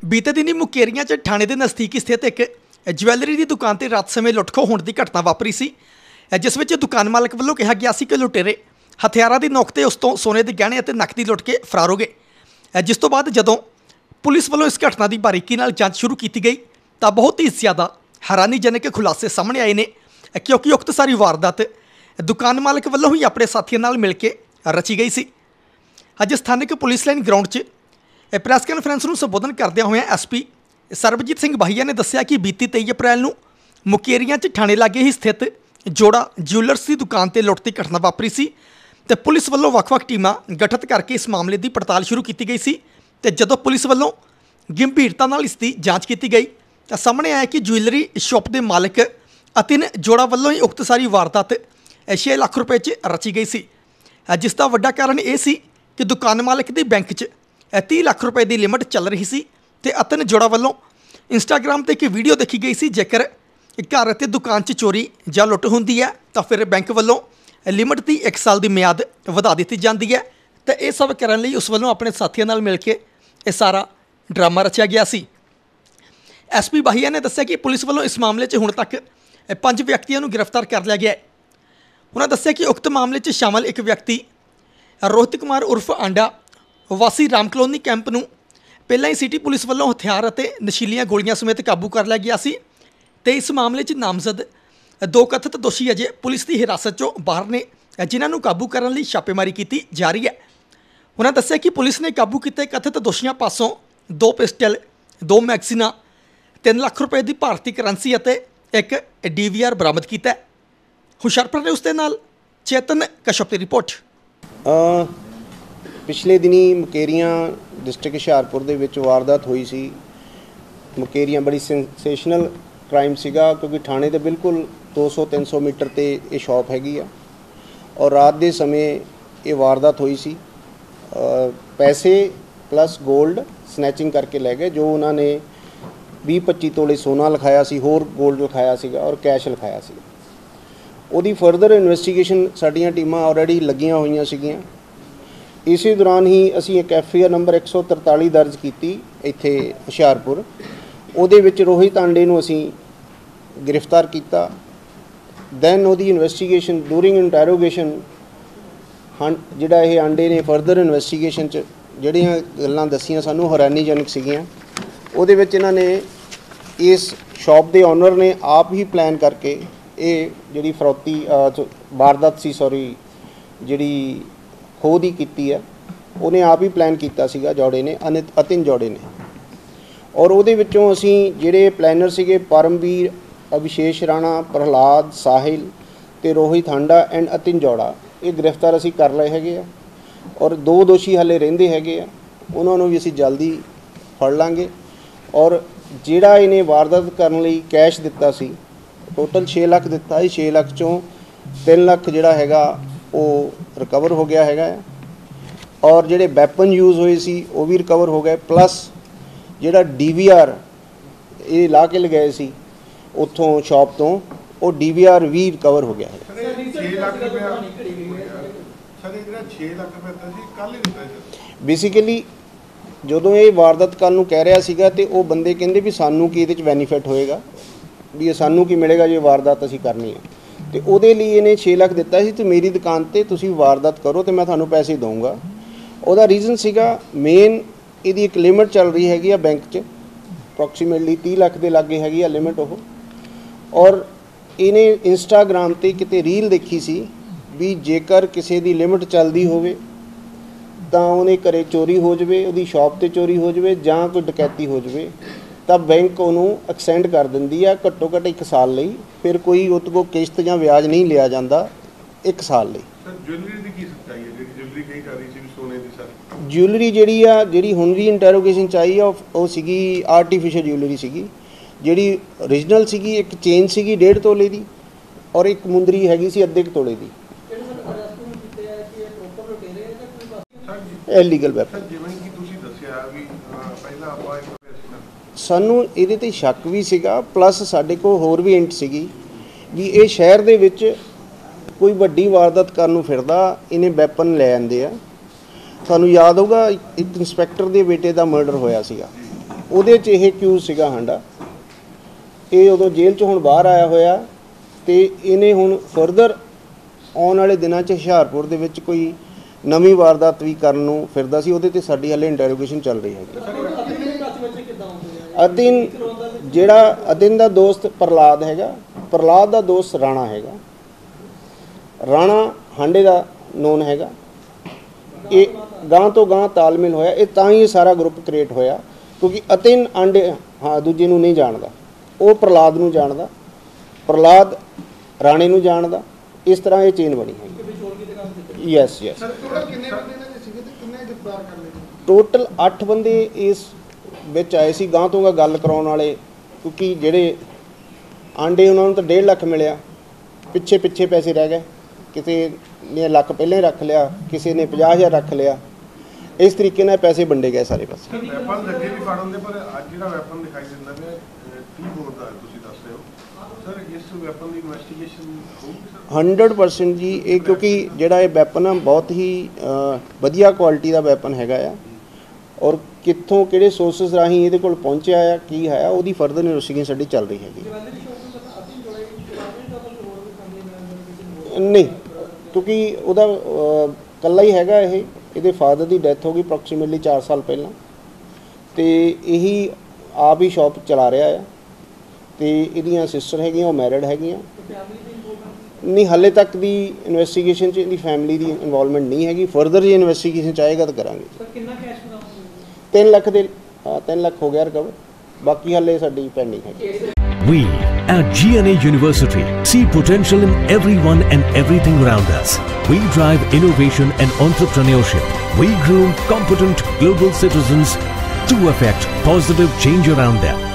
बीते दिन ही मुकेरियां च थाने के नज़दीक स्थित एक ज्वैलरी की दुकान से रात समय लुट खो होने की घटना वापरी सी, जिस विच दुकान मालक वालों कहा गया सी कि लुटेरे हथियारों की नोक ते उस तो सोने के गहने और नकदी लुट के फरार हो गए। जिस तो बाद जदों पुलिस वालों इस घटना की बारीकी नाल जांच शुरू की गई तो बहुत ही ज़्यादा हैरानीजनक खुलासे सामने आए ने, क्योंकि उक्त सारी वारदात दुकान मालक वालों ही अपने साथियों नाल मिल के रची गई सी। अज स्थानिक पुलिस लाइन ग्राउंड 'च प्रेस कानफ्रेंस को संबोधन करदे हुए SP सरबजीत सिंह बाहिया ने दस्सिया कि बीती 23 अप्रैल को मुकेरियां च थाने लागे ही स्थित जोड़ा ज्वैलर्स की दुकान से लुट की घटना वापरी सी ते पुलिस वालों वख-वख टीमां गठित करके इस मामले की पड़ताल शुरू की गई सी। ते जदों पुलिस वालों गंभीरता नाल इसकी जांच की गई तो सामने आया कि ज्वैलरी शॉप के मालिक अतिन जोड़ा वालों ही उक्त सारी वारदात 6 लाख रुपए च रची गई सी, जिसका वड्डा कारण यह सी कि दुकान मालिक की बैंक च 30 लाख रुपए की लिमिट चल रही सी ते अतन जोड़ा वालों इंस्टाग्राम पर एक वीडियो देखी गई सी, जेकर घर ते दुकान च चोरी जां लुट होंदी है तो फिर बैंक वालों लिमिट की 1 साल की मियाद वधा दी जाती है। तो यह सब करने लई उस वालों अपने साथियों नाल मिल के यह सारा ड्रामा रचा गया सी। SP बाहिया ने दस्सिया कि पुलिस वालों इस मामले हुण तक 5 व्यक्तियों को गिरफ्तार कर लिया गया है। उन्होंने दस्सिया कि उक्त मामले च शामिल एक व्यक्ति रोहित कुमार उर्फ आंडा वासी राम कलोनी कैंप नूं पहलां ही सिटी पुलिस वालों हथियार और नशीलियां गोलियां समेत काबू कर लिया गया सी ते इस मामले च नामजद 2 कथित दोषी अजे पुलिस की हिरासत चों बाहर ने, जिन्हां नूं काबू करने लई छापेमारी की जा रही है। उन्होंने दस्सिया कि पुलिस ने काबू किए कथित दोषियों पासों 2 पिस्टल, 2 मैगजीनां, 3 लाख रुपए की भारतीय करंसी और एक DVR बरामद किया है। हुशियारपुर ने उसके नाल चेतन कश्यप की रिपोर्ट। पिछले दिनी मुकेरियां डिस्ट्रिक्ट हुशियारपुर दे विच वारदात हुई सी। मुकेरियां बड़ी सेंसेशनल क्राइम सीगा, क्योंकि थाने दे बिल्कुल 200-300 मीटर ते ये शॉप हैगी आ और रात दे समय ये वारदात हुई सी। पैसे प्लस गोल्ड स्नैचिंग करके लै गए, जो उन्होंने 20-25 तोले सोना लिखाया सी, होर गोल्ड लिखाया सीगा और कैश लिखाया सी। उहदी फर्दर इन्वेस्टिगेशन साडियां टीमां ऑलरेडी लगियां होईयां सीगियां। इसी दौरान ही असी एक FIR नंबर 143 दर्ज की इत्थे हुशियारपुर। उहदे विच रोहित आंडे नूं असी गिरफ्तार किया। दैन उहदी इन्वेस्टिगेशन ड्यूरिंग इंटैरोगेशन जिहड़ा ये आंडे ने फर्दर इन्वेस्टिगेशन च जिहड़ियां गल्लां दस्सियां सानूं हैरानीजनक सीगियां। उहदे विच इन्हां ने इस शॉप के ओनर ने आप ही प्लान करके ये जिहड़ी फरौती वारदात सी, सॉरी जिहड़ी खो दी कीती है, उन्हें आप ही प्लान किया सीगा जोड़े ने, अतिन जोड़े ने। और उहदे विचों असी जिहड़े प्लानर सीगे परमवीर, अभिशेष राणा, प्रहलाद, साहिल ते रोहित हांडा एंड अतिन जोड़ा, ये गिरफ्तार असी कर लए हैगे आ और 2 दोषी हाले रहिंदे हैगे आ, उन्हां नूं भी असी जल्दी फड़ लांगे। और जिहड़ा इन्हें वारदात करन लई कैश दिता सी, टोटल 6 लाख दिता है, 6 लाख चों 3 लाख जिहड़ा हैगा वो रिकवर हो गया हैगा और जिहड़े वैपन यूज़ होए सी वो भी रिकवर हो गए, प्लस जिहड़ा DVR ये ला के लगाए सी उत्थों शॉप तो वो DVR भी रिकवर हो गया है। बेसिकली जदों ये वारदात कल नूं कह रहा सीगा ते वो बंदे कहंदे भी सानूं की इहदे च बेनीफिट होएगा, भी सानूं की मिलेगा जे वारदात असीं करनी है। तो उहदे लई इहने 6 लाख दिता सी, तो मेरी दुकान ते तुसीं वारदात करो तो मैं तुहानूं पैसे दूँगा। उहदा रीजन सीगा मेन इहदी एक लिमिट चल रही हैगी आ बैंक च, अप्रॉक्सीमेटली 30 लाख के लागे हैगी आ लिमिट वो। और इहने इंस्टाग्राम ते किते रील देखी सी भी जेकर किसी दी लिमिट चलदी होवे तां उहने घरे चोरी हो जावे, उहदी शॉप ते चोरी हो जावे जां कोई डकैती हो जावे तो बैंक उन्होंने एक्सटेंड कर दिंदी है घट्टो घट्ट 1 साल लई, फिर कोई उत को किश्त या ब्याज नहीं लिया जाता 1 साल लई। ज्वैलरी जिहड़ी आ जिहड़ी हुण दी इंटैरोगेशन च आई आ वो सीगी आर्टिफिशियल ज्वैलरी सीगी, जिहड़ी ओरिजिनल सीगी एक चेन सीगी 1.5 तोले दी और एक मुंदरी हैगी सी अद्धे तोले दी। इलीगल वैपन सानू इहदे ते शक भी सीगा, प्लस साडे कोल होर भी इंट सीगी भी ये शहर दे विच कोई वड्डी वारदात करन नूं फिरदा, इन्हें वैपन लै आंदे आ। सानू याद होगा एक इंस्पैक्टर के बेटे का मर्डर होया सीगा ਉਹਦੇ 'ਚ ਇਹ ਕਿਊਜ਼ ਸੀਗਾ ਹਾਂਡਾ। ਇਹ ਉਦੋਂ ਜੇਲ੍ਹ 'ਚ ਹੁਣ ਬਾਹਰ ਆਇਆ ਹੋਇਆ ਤੇ ਇਹਨੇ ਹੁਣ ਫਰਦਰ ਆਉਣ ਵਾਲੇ ਦਿਨਾਂ 'ਚ ਹੁਸ਼ਿਆਰਪੁਰ ਦੇ ਵਿੱਚ ਕੋਈ ਨਵੀਂ ਵਾਰਦਾਤ ਵੀ ਕਰਨ ਨੂੰ ਫਿਰਦਾ ਸੀ। ਉਹਦੇ 'ਤੇ ਸਾਡੀ ਹਾਲੇ ਇੰਟਰੋਗੇਸ਼ਨ ਚੱਲ ਰਹੀ ਹੈਗੀ। ਅਦਿਨ ਜਿਹੜਾ ਅਦਿਨ ਦਾ ਦੋਸਤ ਪ੍ਰਹਲਾਦ ਹੈਗਾ, ਪ੍ਰਹਲਾਦ ਦਾ ਦੋਸਤ ਰਾਣਾ ਹੈਗਾ। ਰਾਣਾ ਹਾਂਡੇ ਦਾ ਨੋਨ ਹੈਗਾ। ਇਹ ਗਾਂ ਤੋਂ ਗਾਂ ਤਾਲਮੇਲ ਹੋਇਆ। ਇਹ ਤਾਂ ਹੀ ਇਹ ਸਾਰਾ ਗਰੁੱਪ ਕ੍ਰੀਏਟ ਹੋਇਆ ਕਿਉਂਕਿ ਅਤਿਨ ਆਂਡੇ ਦੂਜੇ ਨੂੰ ਨਹੀਂ ਜਾਣਦਾ, ਉਹ ਪ੍ਰਹਲਾਦ ਨੂੰ ਜਾਣਦਾ, ਪ੍ਰਹਲਾਦ ਰਾਣੇ ਨੂੰ ਜਾਣਦਾ। ਇਸ ਤਰ੍ਹਾਂ ਇਹ ਚੇਨ ਬਣੀ ਹੈ। ਯੈਸ ਯੈਸ ਟੋਟਲ 8 ਬੰਦੇ ਇਸ ਵਿੱਚ ਆਏ ਸੀ ਗਾਂ ਤੋਂ ਗਾਂ ਗੱਲ ਕਰਾਉਣ ਵਾਲੇ, ਕਿਉਂਕਿ ਜਿਹੜੇ ਆਂਡੇ ਉਹਨਾਂ ਨੂੰ ਤਾਂ 1.5 ਲੱਖ ਮਿਲਿਆ, ਪਿੱਛੇ ਪੈਸੇ ਰਹਿ ਗਏ। ਕਿਸੇ ਨੇ ਲੱਖ ਪਹਿਲਾਂ ਹੀ ਰੱਖ ਲਿਆ, ਕਿਸੇ ਨੇ 50,000 ਰੱਖ ਲਿਆ। ਇਸ ਤਰੀਕੇ ਨਾਲ ਪੈਸੇ ਵੰਡੇ ਗਏ ਸਾਰੇ ਪਾਸੇ। ਵੈਪਨ ਅੱਗੇ ਵੀ ਫੜ ਹੁੰਦੇ, ਪਰ ਅੱਜ ਜਿਹੜਾ ਵੈਪਨ ਦਿਖਾਈ ਦਿੰਦਾ ਪਿਆ ਕੀ ਬੋਲਦਾ ਤੁਸੀਂ ਦੱਸ ਰਹੇ ਹੋ ਸਰ? ਇਸ ਵੈਪਨ ਦੀ ਇਨਵੈਸਟੀਗੇਸ਼ਨ ਹੋਊਗੀ 100% ਜੀ। ਇਹ ਕਿਉਂਕਿ ਜਿਹੜਾ ਇਹ ਵੈਪਨ ਆ ਬਹੁਤ ਹੀ ਵਧੀਆ ਕੁਆਲਿਟੀ ਦਾ ਵੈਪਨ ਹੈਗਾ ਆ, ਔਰ ਕਿੱਥੋਂ ਕਿਹੜੇ ਸੋਰਸਿਸ ਰਾਹੀਂ ਇਹਦੇ ਕੋਲ ਪਹੁੰਚਿਆ ਆ, ਕੀ ਹੈ, ਉਹਦੀ ਫਰਦਰ ਇਨਵੈਸਟੀਗੇਸ਼ਨ ਸਾਡੀ ਚੱਲ ਰਹੀ ਹੈਗੀ। ਨਹੀਂ, ਕਿਉਂਕਿ ਉਹਦਾ ਇਕੱਲਾ ਹੀ ਹੈਗਾ ਇਹ। ਇਹਦੇ ਫਾਦਰ ਦੀ ਡੈਥ ਹੋ ਗਈ ਅਪਰੋਕਸੀਮੇਟਲੀ 4 ਸਾਲ ਪਹਿਲਾਂ, ਤੇ ਇਹੀ ਆਪ ਹੀ ਸ਼ਾਪ ਚਲਾ ਰਿਹਾ ਆ। ਤੇ ਇਹਦੀਆਂ ਸਿਸਟਰ ਹੈਗੀਆਂ, ਉਹ ਮੈਰਿਡ ਹੈਗੀਆਂ। ਨਹੀਂ, ਹਾਲੇ ਤੱਕ ਦੀ ਇਨਵੈਸਟੀਗੇਸ਼ਨ 'ਚ ਇਹਦੀ ਫੈਮਿਲੀ ਦੀ ਇਨਵੋਲਵਮੈਂਟ ਨਹੀਂ ਹੈਗੀ। ਫਰਦਰ ਜੇ ਇਨਵੈਸਟੀਗੇਸ਼ਨ ਚਾਹੇਗਾ ਤਾਂ ਕਰਾਂਗੇ। 3 ਲੱਖ ਦੇ 3 ਲੱਖ ਹੋ ਗਿਆ ਰਿਕਵਰ, ਬਾਕੀ ਹਾਲੇ ਸਾਡੀ ਪੈਂਡਿੰਗ ਹੈਗੀ। We at GNA University see potential in everyone and everything around us. We drive innovation and entrepreneurship. We groom competent global citizens to affect positive change around them.